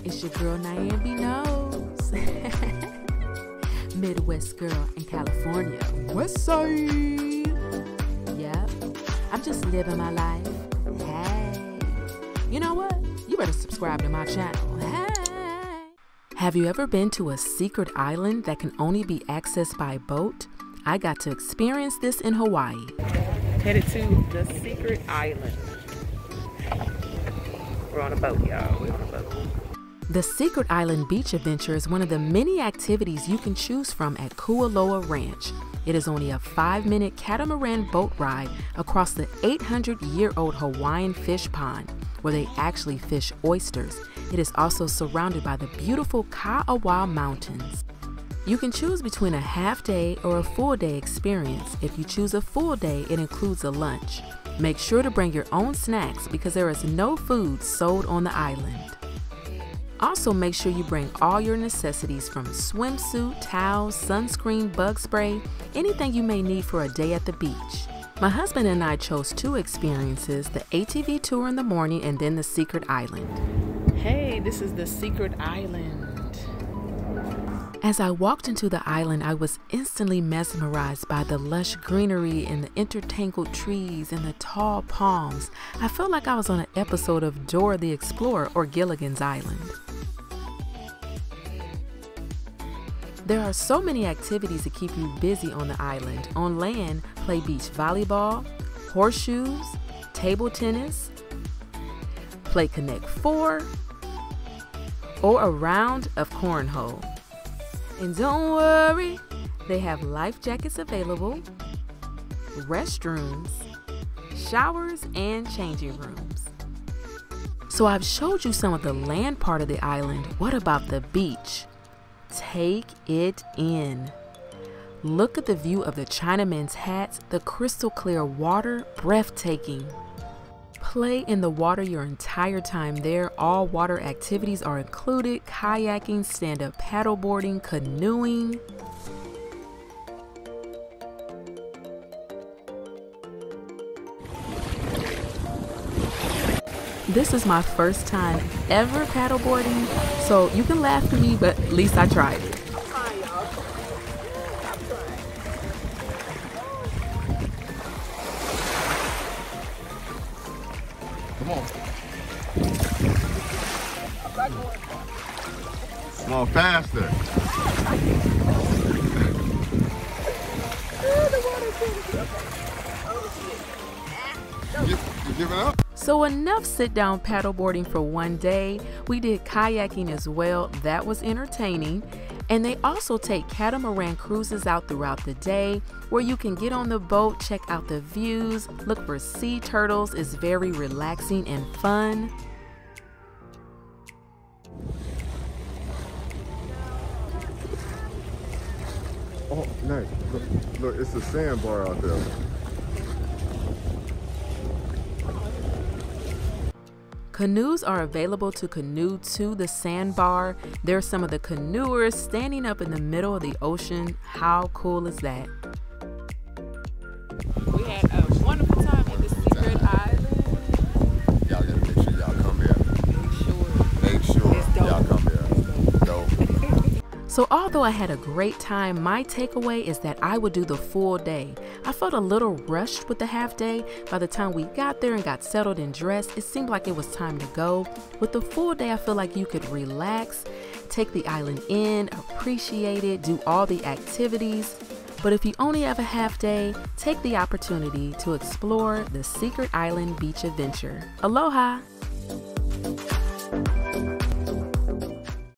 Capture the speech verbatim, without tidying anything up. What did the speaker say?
It's your girl Nyambi Knows. Midwest girl in California. West side. Yep. I'm just living my life. Hey. You know what? You better subscribe to my channel. Hey. Have you ever been to a secret island that can only be accessed by boat? I got to experience this in Hawaii. Headed to the secret island. We're on a boat, y'all. We're on a boat. The Secret Island Beach Adventure is one of the many activities you can choose from at Kualoa Ranch. It is only a five-minute catamaran boat ride across the eight hundred year old Hawaiian fish pond, where they actually fish oysters. It is also surrounded by the beautiful Ka'awa Mountains. You can choose between a half-day or a full-day experience. If you choose a full day, it includes a lunch. Make sure to bring your own snacks because there is no food sold on the island. Also, make sure you bring all your necessities from swimsuit, towels, sunscreen, bug spray, anything you may need for a day at the beach. My husband and I chose two experiences, the A T V tour in the morning and then the secret island. Hey, this is the secret island. As I walked into the island, I was instantly mesmerized by the lush greenery and the intertangled trees and the tall palms. I felt like I was on an episode of Dora the Explorer or Gilligan's Island. There are so many activities to keep you busy on the island. On land, play beach volleyball, horseshoes, table tennis, play Connect Four, or a round of cornhole. And don't worry, they have life jackets available, restrooms, showers, and changing rooms. So I've showed you some of the land part of the island. What about the beach? Take it in. Look at the view of the Chinaman's hats, the crystal clear water, breathtaking. Play in the water your entire time there. All water activities are included: kayaking, stand-up paddleboarding, canoeing. This is my first time ever paddleboarding, so you can laugh at me, but at least I tried it. Come on. Come on, faster. you, you giving up? So enough sit-down paddleboarding for one day. We did kayaking as well. That was entertaining. And they also take catamaran cruises out throughout the day where you can get on the boat, check out the views, look for sea turtles. It's very relaxing and fun. Oh, nice. Look, look, it's a sandbar out there. Canoes are available to canoe to the sandbar. There are some of the canoers standing up in the middle of the ocean. How cool is that? We had a wonderful time at the secret island. Y'all gotta make sure y'all come here. Make sure. Make sure y'all come here. Dope. So although I had a great time, my takeaway is that I would do the full day. I felt a little rushed with the half day. By the time we got there and got settled and dressed, it seemed like it was time to go. With the full day, I feel like you could relax, take the island in, appreciate it, do all the activities. But if you only have a half day, take the opportunity to explore the Secret Island Beach Adventure. Aloha!